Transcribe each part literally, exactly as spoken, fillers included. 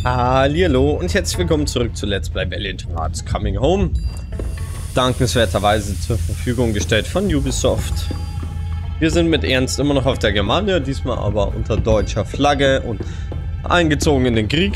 Hallihallo und herzlich willkommen zurück zu Let's Play Valiant Hearts Coming Home. Dankenswerterweise zur Verfügung gestellt von Ubisoft. Wir sind mit Ernst immer noch auf der Germania, diesmal aber unter deutscher Flagge und eingezogen in den Krieg.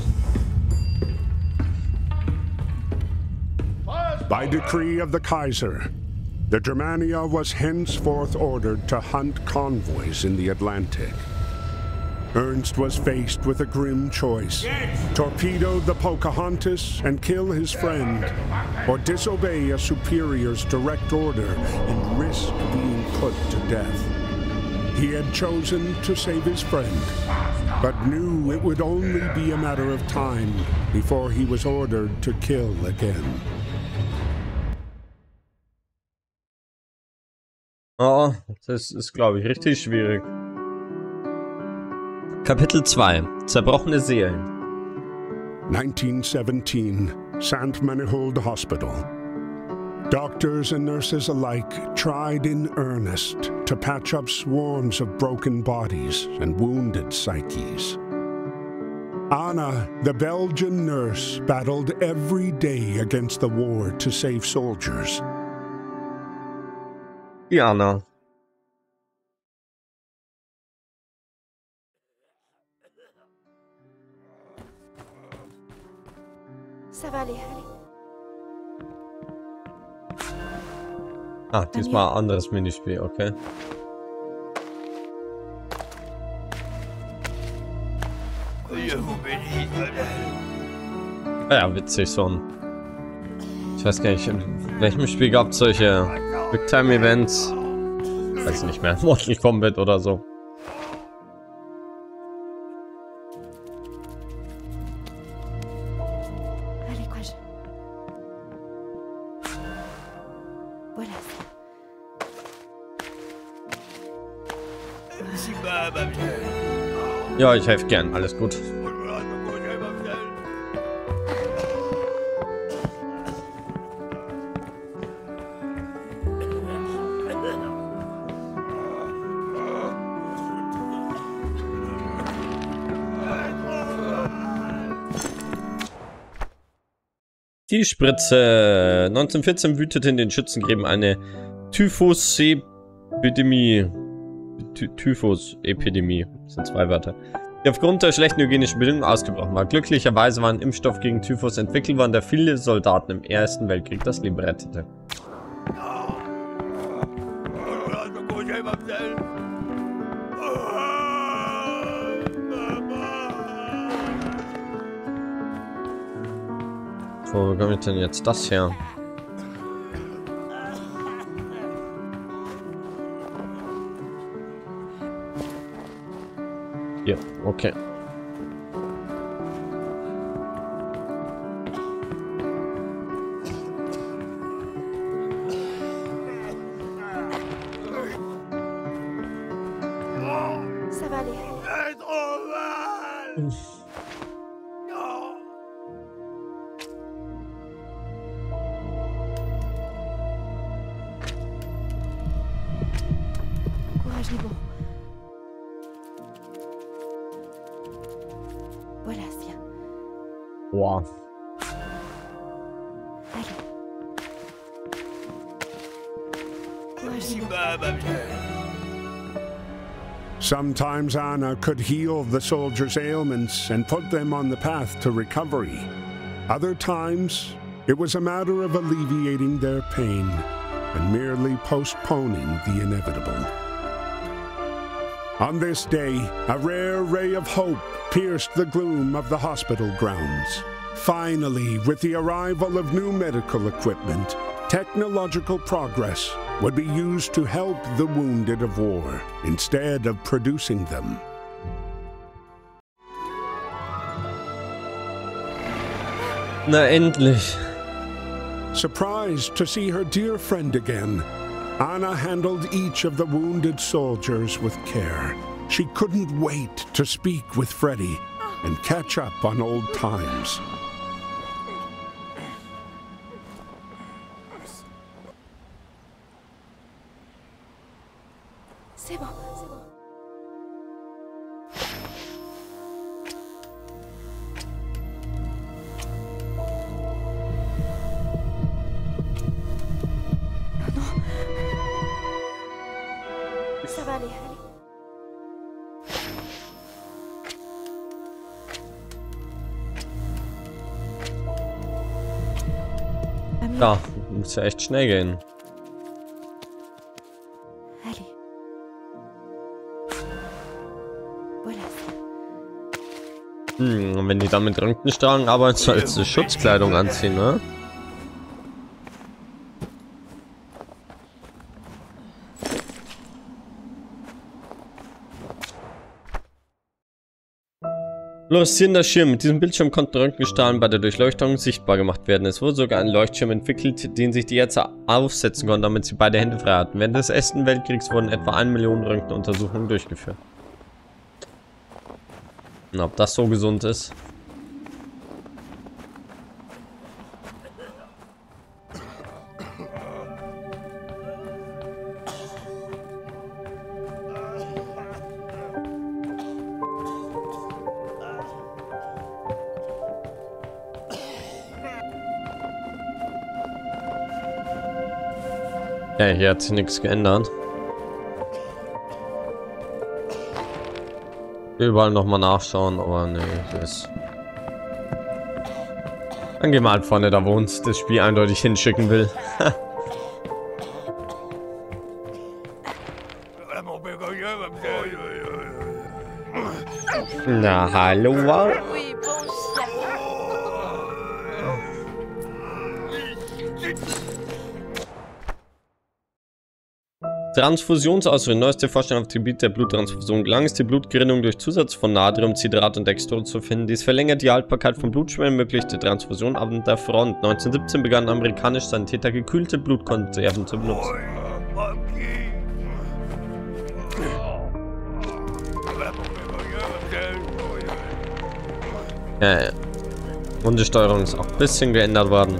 By decree of the Kaiser, the Germania was henceforth ordered to hunt convoys in the Atlantic. Ernst was faced with a grim choice: torpedo the Pocahontas and kill his friend, or disobey a superior's direct order and risk being put to death. He had chosen to save his friend, but knew it would only be a matter of time before he was ordered to kill again. Oh, das ist, glaube ich, richtig schwierig. Kapitel zwei. Zerbrochene Seelen. nineteen seventeen, Saint Manihold Hospital. Doctors and nurses alike tried in earnest to patch up swarms of broken bodies and wounded psyches. Anna, the Belgian nurse, battled every day against the war to save soldiers. Die Anna. Ça va aller, allez. Ah, diesmal ein anderes Minispiel, okay. Ja, witzig, so ein... Ich weiß gar nicht, in welchem Spiel gab es solche Quicktime-Events? Weiß ich nicht mehr, Mortal Kombat oder so. Ja, ich helfe gern, alles gut. Die Spritze. neunzehnhundertvierzehn wütete in den Schützengräben eine Typhus-Epidemie. Typhus-Epidemie. Das sind zwei Wörter. Die aufgrund der schlechten hygienischen Bedingungen ausgebrochen war. Glücklicherweise war ein Impfstoff gegen Typhus entwickelt worden, der viele Soldaten im Ersten Weltkrieg das Leben rettete. Wo bekomme ich denn jetzt das her? Ja, okay. Ça va aller. Courage, Nibo. Voilà, tiens. Wow. Allez. Courage, Nibo. Sometimes Anna could heal the soldiers' ailments and put them on the path to recovery. Other times, it was a matter of alleviating their pain and merely postponing the inevitable. On this day, a rare ray of hope pierced the gloom of the hospital grounds. Finally, with the arrival of new medical equipment, technological progress would be used to help the wounded of war instead of producing them. Na endlich. Surprised to see her dear friend again, Anna handled each of the wounded soldiers with care. She couldn't wait to speak with Freddy and catch up on old times. C'est bon, c'est bon. va aller. Allez. Ja, muss ja echt schnell gehen. Allez. Voilà. Hm, und wenn die dann mit Röntgenstrahlen arbeiten, sollst du Schutzkleidung anziehen, ne? Fluoreszierender Schirm. Mit diesem Bildschirm konnten Röntgenstrahlen bei der Durchleuchtung sichtbar gemacht werden. Es wurde sogar ein Leuchtschirm entwickelt, den sich die Ärzte aufsetzen konnten, damit sie beide Hände frei hatten. Während des Ersten Weltkriegs wurden etwa eine Million Röntgenuntersuchungen durchgeführt. Und ob das so gesund ist? Ja, hier hat sich nichts geändert. Überall nochmal nachschauen, aber nee, das. Dann gehen wir halt vorne, da wo uns das Spiel eindeutig hinschicken will. Na, hallo. Oui, bon chien. Transfusionsausrüstung. Neueste Forschung auf dem Gebiet der Bluttransfusion. Gelang ist die Blutgerinnung durch Zusatz von Natrium, Citrat und Dextron zu finden. Dies verlängert die Haltbarkeit von Blutschwellen, ermöglicht die Transfusion an der Front. neunzehnhundertsiebzehn begannen amerikanische Sanitäter gekühlte Blutkonserven zu benutzen. Ja, ja. Und die Steuerung ist auch ein bisschen geändert worden.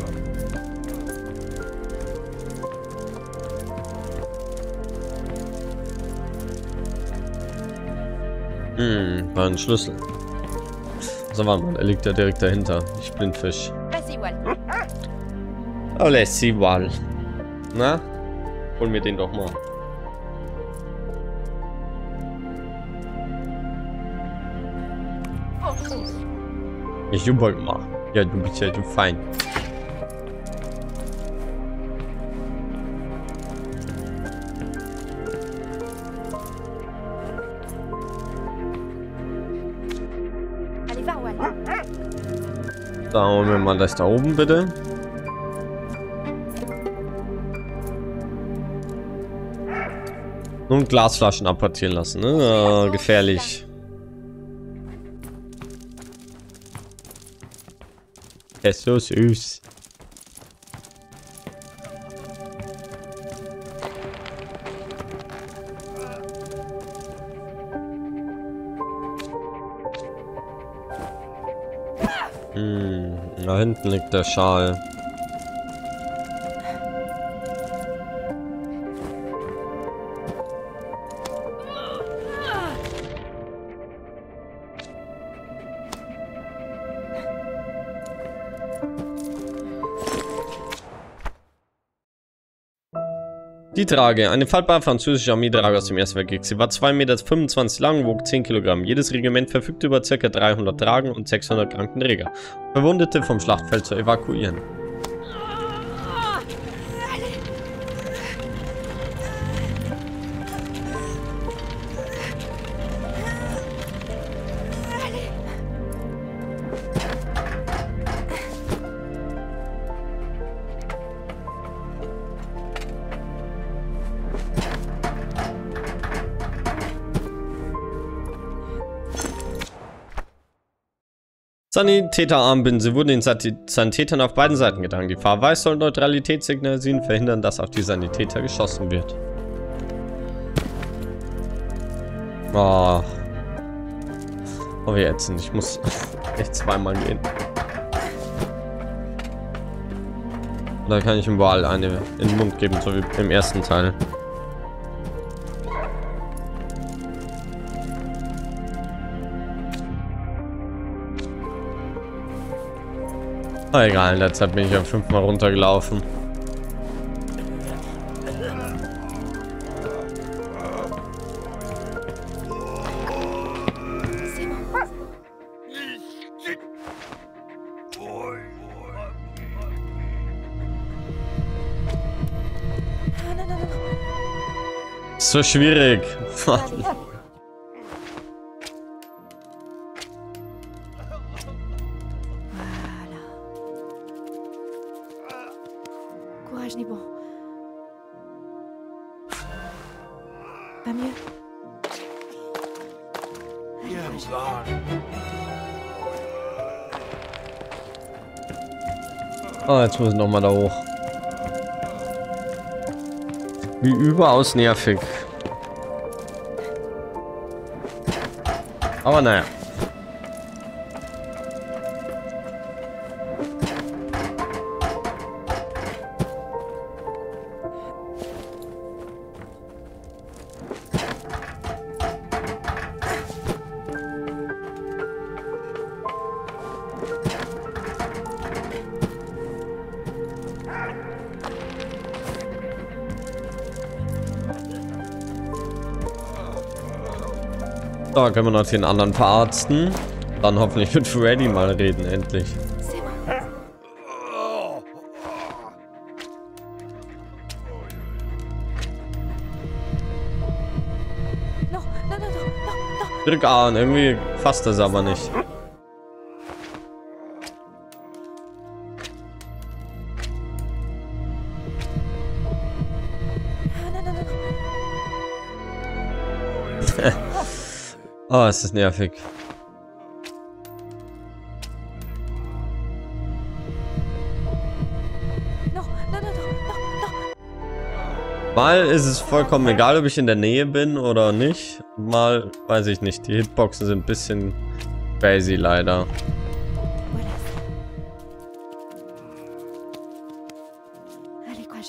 Hm, war ein Schlüssel. So, warte mal, er liegt ja direkt dahinter. Ich Blindfisch. Vas-y, Wal. Oh, let's see, Wal. Na? Holen wir den doch mal. Ich jubel mal. Ja, du bist ja du fein. Allez, va, Wal. Da holen wir mal das da oben, bitte. Und Glasflaschen apportieren lassen, ne? Ah, gefährlich. Er ist so süß. Hm, da hinten liegt der Schal. Die Trage, eine faltbare französische Armeetrage aus dem Ersten Weltkrieg. Sie war zwei Meter fünfundzwanzig lang, wog zehn Kilogramm. Jedes Regiment verfügte über ca. dreihundert Tragen und sechshundert Krankenträger. Verwundete vom Schlachtfeld zu evakuieren. Sanitäterarmbinden. Sie wurden den Sanitätern auf beiden Seiten getragen. Die Farbe Weiß soll Neutralität signalisieren, verhindern, dass auf die Sanitäter geschossen wird. Oh. Oh, wie ätzend. Ich muss echt zweimal gehen. Da kann ich ihm Wal eine in den Mund geben, so wie im ersten Teil. Oh, egal, in der Zeit bin ich ja fünfmal runtergelaufen. So schwierig. Courage, Nibo. Pas mieux. Allez, courage. Oh, jetzt muss ich nochmal da hoch. Wie überaus nervig. Aber naja. Da können wir noch den anderen verarzten. Dann hoffentlich mit Freddy mal reden, endlich. C'est bon. Non, non, non, non, non, non. Drück A und irgendwie fasst das aber nicht. Ah, non, non, non, non. Oh, es ist nervig. Non, non, non, non, non, non. Mal ist es vollkommen egal, ob ich in der Nähe bin oder nicht. Mal weiß ich nicht. Die Hitboxen sind ein bisschen crazy leider. Voilà. Allez, courage.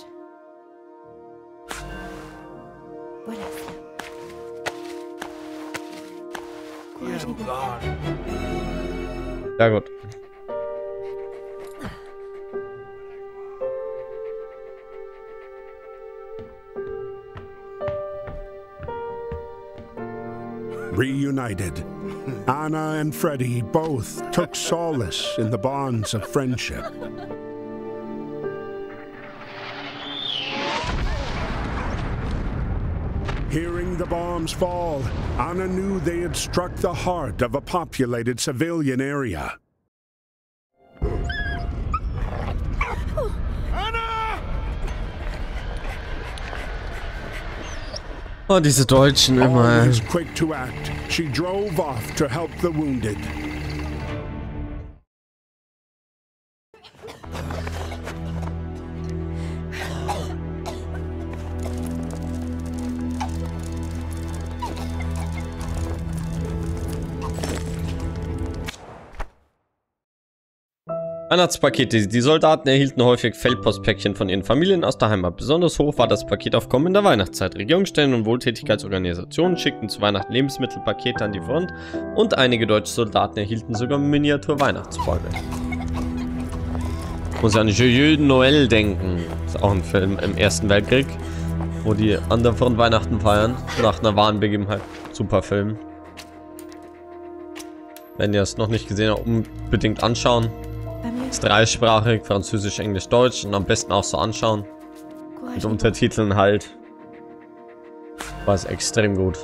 Voilà. Courage, Nibo. Ja gut. Reunited, Anna and Freddy both took solace in the bonds of friendship. Hearing the bombs fall, Anna knew they had struck the heart of a populated civilian area. Oh, diese Deutschen immer. Always quick to act, she drove off to help the wounded. Weihnachtspakete. Die Soldaten erhielten häufig Feldpostpäckchen von ihren Familien aus der Heimat. Besonders hoch war das Paketaufkommen in der Weihnachtszeit. Regierungsstellen und Wohltätigkeitsorganisationen schickten zu Weihnachten Lebensmittelpakete an die Front und einige deutsche Soldaten erhielten sogar Miniatur-Weihnachtsbäume. Muss an Joyeux Noël denken. Das ist auch ein Film im Ersten Weltkrieg, wo die an der Front Weihnachten feiern. Nach einer wahren Begebenheit. Super Film. Wenn ihr es noch nicht gesehen habt, unbedingt anschauen. Ist dreisprachig, Französisch, Englisch, Deutsch und am besten auch so anschauen. Mit Untertiteln halt. War es extrem gut.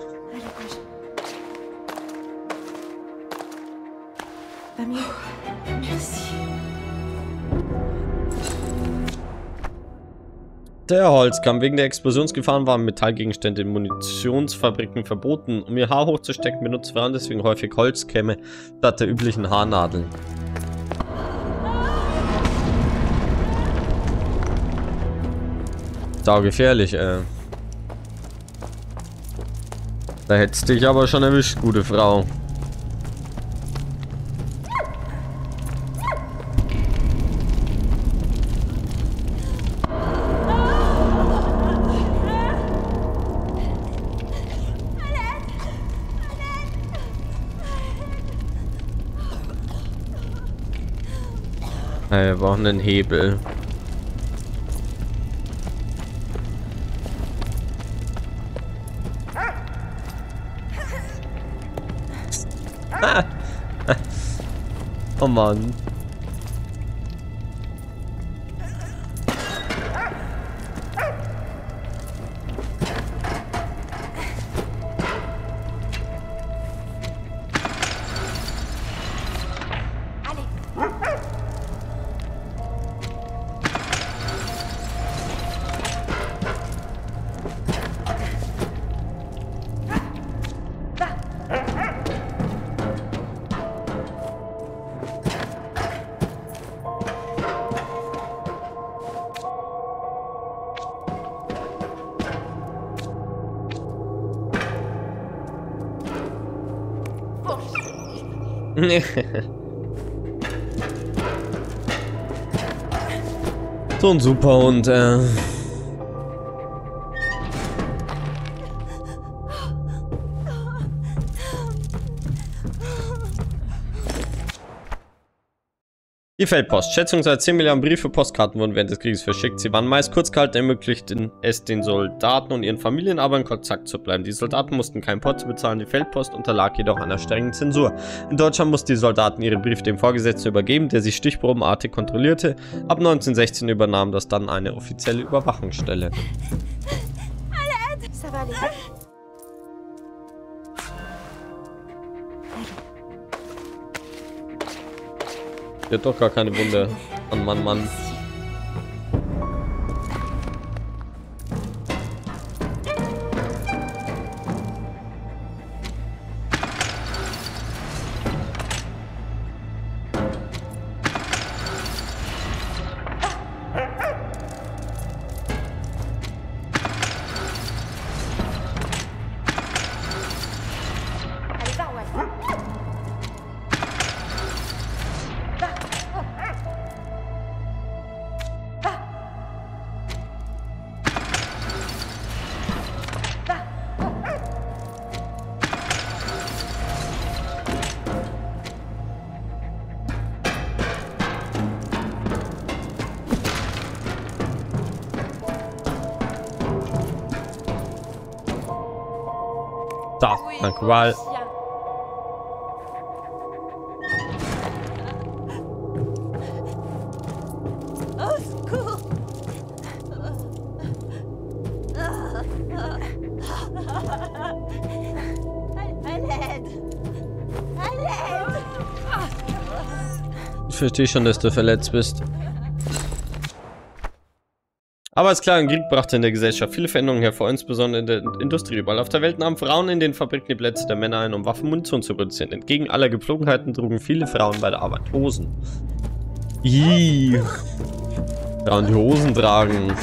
Der Holzkamm. Wegen der Explosionsgefahren waren Metallgegenstände in Munitionsfabriken verboten. Um ihr Haar hochzustecken, benutzt waren deswegen häufig Holzkämme statt der üblichen Haarnadeln. Sau gefährlich, ey. Da hättest dich aber schon erwischt, gute Frau. Hey, wir brauchen einen Hebel. Oh Mann. So ein Superhund, äh. Die Feldpost. Schätzungsweise zehn Milliarden Briefe, Postkarten wurden während des Krieges verschickt. Sie waren meist kurz gehalten, ermöglichten es den Soldaten und ihren Familien aber in Kontakt zu bleiben. Die Soldaten mussten kein Porto bezahlen, die Feldpost unterlag jedoch einer strengen Zensur. In Deutschland mussten die Soldaten ihre Briefe dem Vorgesetzten übergeben, der sie stichprobenartig kontrollierte. Ab neunzehnhundertsechzehn übernahm das dann eine offizielle Überwachungsstelle. Ça va aller. Der hat doch gar keine Wunde. Mann, Mann, Mann. Allez, va, ouais. Da, danke, Wahl. Au secours. À l'aide. À l'aide. Ich verstehe schon, dass du verletzt bist. Aber als klaren Krieg brachte in der Gesellschaft viele Veränderungen hervor, insbesondere in der Industrie. Überall auf der Welt nahmen Frauen in den Fabriken die Plätze der Männer ein, um Waffen und Munition zu produzieren. Entgegen aller Gepflogenheiten trugen viele Frauen bei der Arbeit Hosen. Ihhh. Frauen, die Hosen tragen.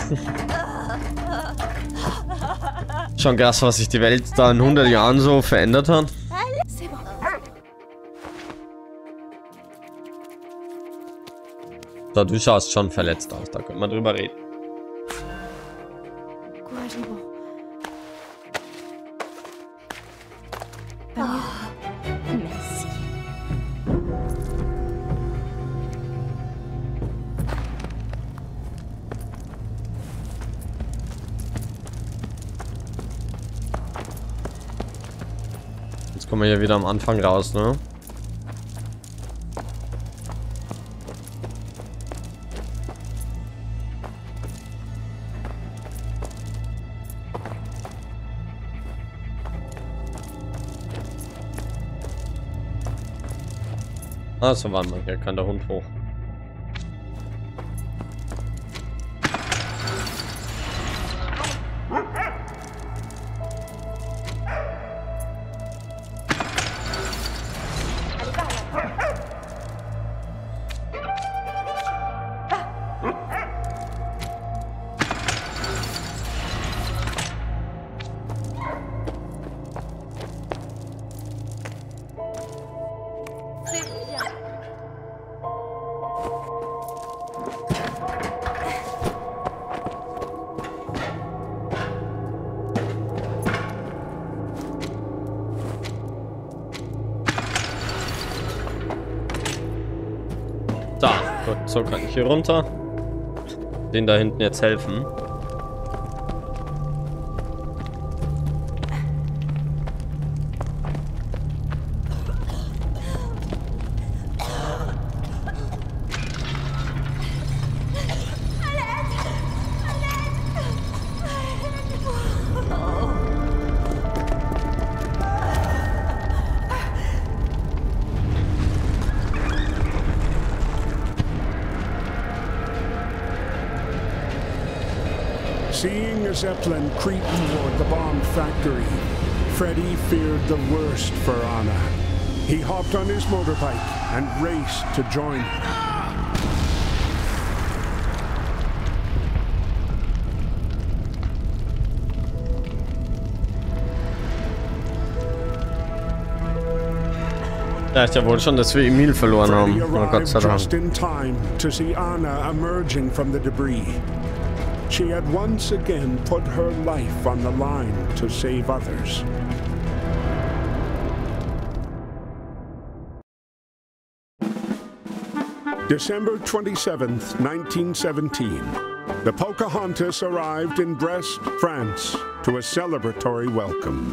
Schon krass, was sich die Welt da in hundert Jahren so verändert hat. C'est bon. So, du schaust schon verletzt aus, da können wir drüber reden. Courage est bon. Pas mieux. Merci. Jetzt kommen wir hier wieder am Anfang raus, ne? Ah, so warte mal, hier kann der Hund hoch. Da, gut, so kann ich hier runter. Den da hinten jetzt helfen. Seeing a Zeppelin creep toward the bomb factory, Freddy feared the worst for Anna. He hopped on his motorbike and raced to join her. Vielleicht ja wohl schon, dass wir Emil verloren haben. Oh Gott sei Dank. Just in time to see Anna emerging from the debris. She had once again put her life on the line to save others. December twenty-seventh, nineteen seventeen. The Pocahontas arrived in Brest, France, to a celebratory welcome.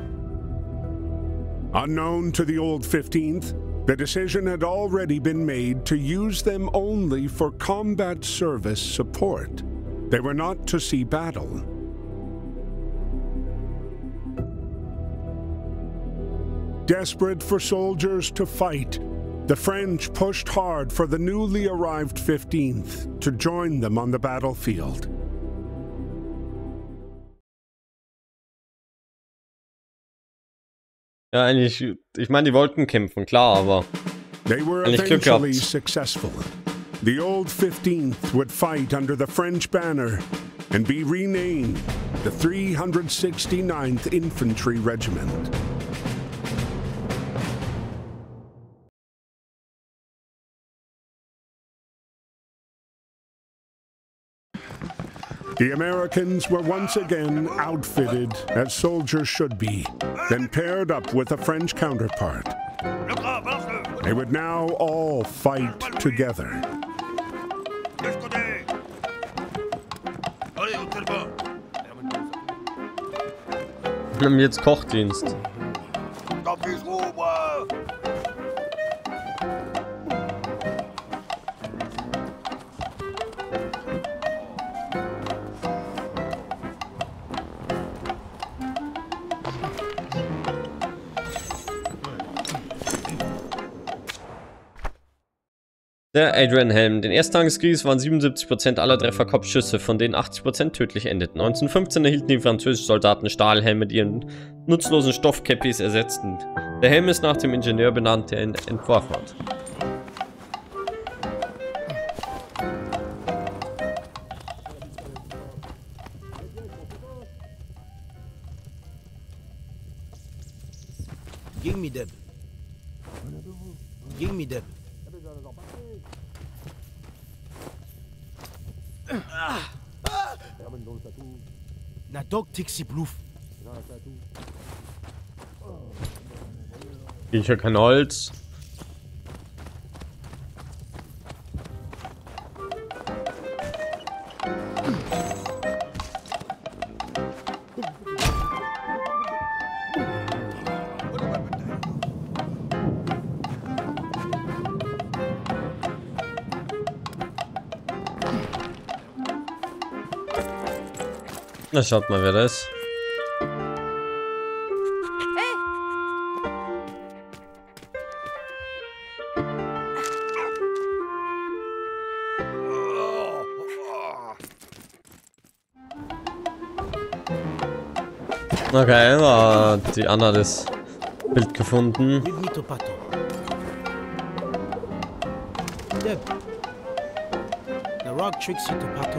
Unknown to the Old fifteenth, the decision had already been made to use them only for combat service support. They were not to see battle. Desperate for soldiers to fight, the French pushed hard for the newly arrived fifteenth to join them on the battlefield. Ja, eigentlich, ich meine, die wollten kämpfen, klar, aber They were eigentlich Glück gehabt. eventually successful. The Old fifteenth would fight under the French banner and be renamed the three hundred sixty-ninth Infantry Regiment. The Americans were once again outfitted as soldiers should be, then paired up with a French counterpart. They would now all fight together. Wir haben jetzt Kochdienst. Der Adrian-Helm. Den ersten Tag des Krieges waren siebenundsiebzig Prozent aller Treffer Kopfschüsse, von denen achtzig Prozent tödlich endeten. neunzehnhundertfünfzehn erhielten die französischen Soldaten Stahlhelme, die ihren nutzlosen Stoffkäppis ersetzten. Der Helm ist nach dem Ingenieur benannt, der ihn entworfen hat. Give me them. Give me them. Na dog Tixi Bluff. Ich habe kein Holz. Na, schaut mal, wer das ist. Hey! Okay, war die Anna das Bild gefunden. Leave me to Pato. Deb. The rock tricks you to Pato.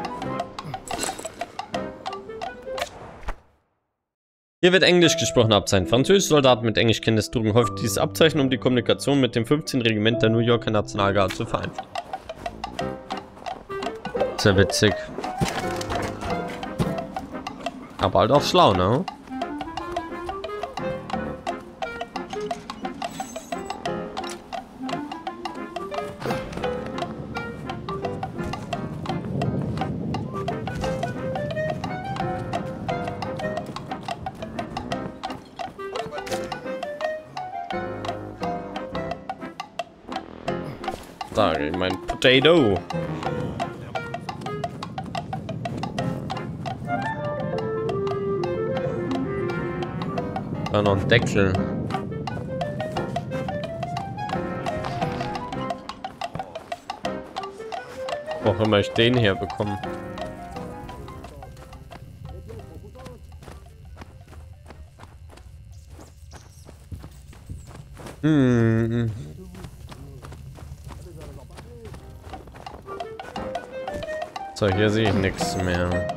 Hier wird Englisch gesprochen Abzeichen. Französische Soldaten mit Englischkenntnis trugen häufig dieses Abzeichen, um die Kommunikation mit dem fünfzehnten Regiment der New Yorker Nationalgarde zu vereinfachen. Sehr witzig. Aber halt auch schlau, ne? Da, mein Potato. Da noch ein Deckel. Wo auch immer ich den hier bekomme. Hm. So, hier sehe ich nichts mehr.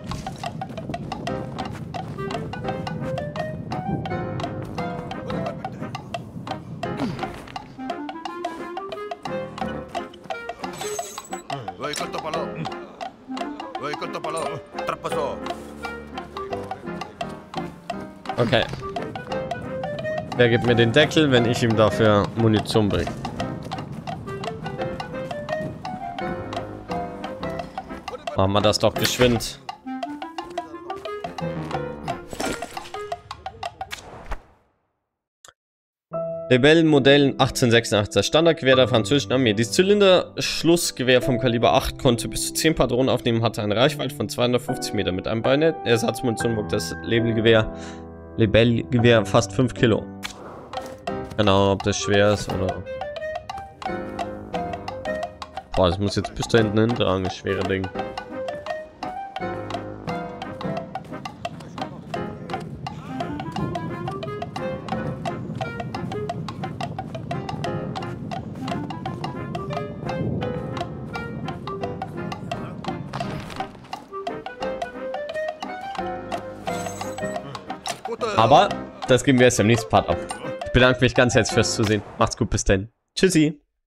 Voi cotto palò. Voi cotto palò. Trappaso. Okay. Der gibt mir den Deckel, wenn ich ihm dafür Munition bringe. Machen wir das doch geschwind. Rebellenmodell achtzehnhundertsechsundachtzig, Standardgewehr der französischen Armee. Dieses Zylinder-Schlussgewehr vom Kaliber acht konnte bis zu zehn Patronen aufnehmen, hatte eine Reichweite von zweihundertfünfzig Meter. Mit einem Bajonett-Ersatzmunition wog das Lebelgewehr, Lebelgewehr fast fünf Kilo. Genau, ob das schwer ist oder... Boah, das muss jetzt bis da hinten hintragen, das schwere Ding. Aber das geben wir jetzt im nächsten Part ab. Ich bedanke mich ganz herzlich fürs Zusehen. Macht's gut, bis dann. Tschüssi.